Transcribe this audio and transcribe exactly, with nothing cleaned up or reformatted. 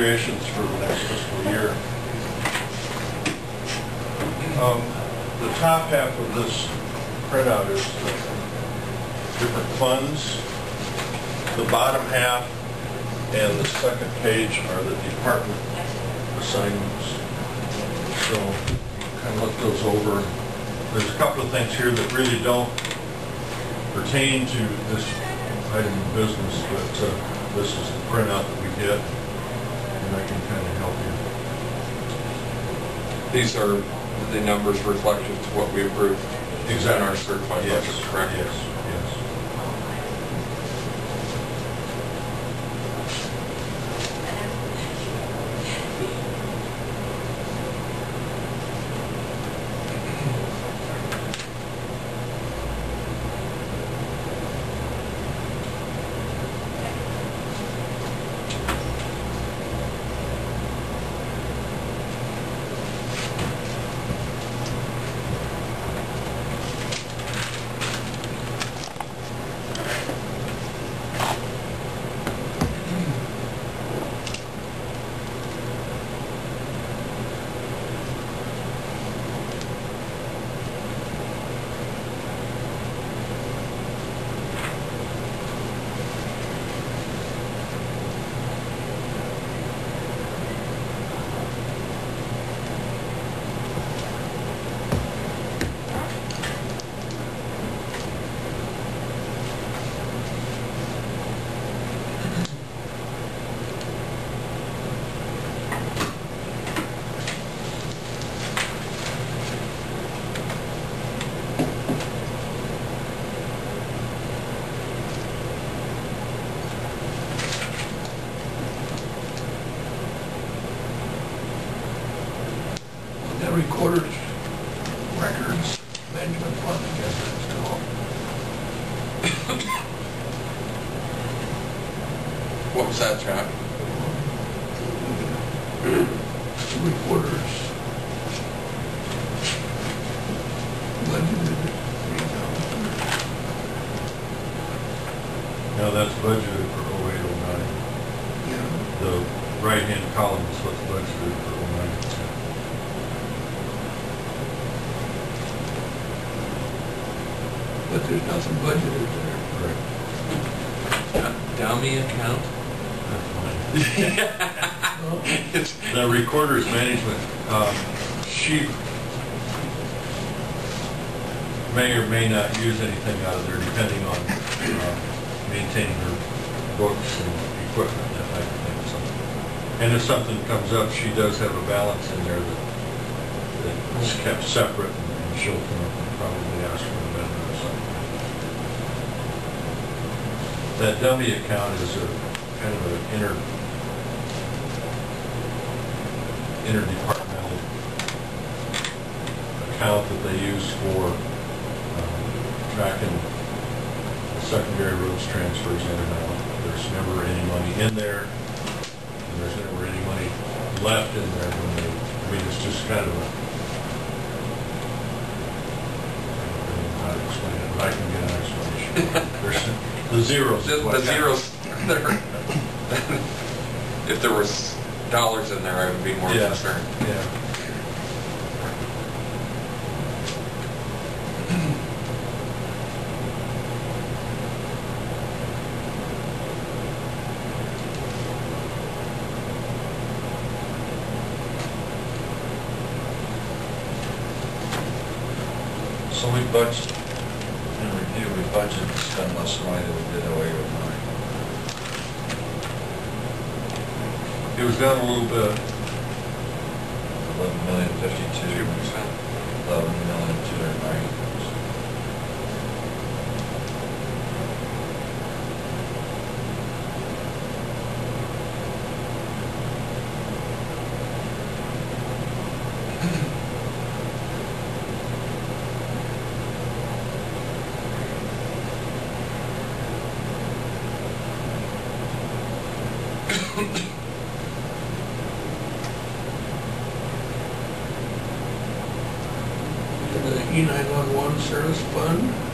appropriations for the next fiscal year. Um, the top half of this printout is uh, different funds. The bottom half and the second page are the department assignments. So kind of look those over. There's a couple of things here that really don't pertain to this item of business, but uh, this is the printout that we get, and I can kind of help you. These are the numbers reflective to what we approved Exactly. in our certified Yes. budget, correct? Yes, yes. The recorder's records management fund, I guess it's called. What was that, Jack? The recorder's budgeted three thousand. Now that's budgeted for oh eight oh nine. Yeah. The right-hand column is what's budgeted for oh nine. But there's nothing budgeted there. Correct. Dummy account? That's fine. The recorder's management, um, she may or may not use anything out of there depending on uh, maintaining her books and equipment, that type of thing. So, and if something comes up, she does have a balance in there that, that is kept separate, and she'll come up and probably ask for a vendor or something. That dummy account is a kind of an inter interdepartmental account that they use for um, tracking the secondary roads transfers in and out. There's never any money in there, and there's never any money left in there when they, I mean, it's just kind of a, I don't know how to explain it, but I can get an explanation. There's the zeros. The, the zeros, there. If there was dollars in there, I would be more Yeah. concerned. Yeah. So we budget, in review, we budget to spend less money than we did oh eight oh nine. It was down a little bit. Eleven million fifty-two, eleven million two hundred ninety. The E nine one one service fund,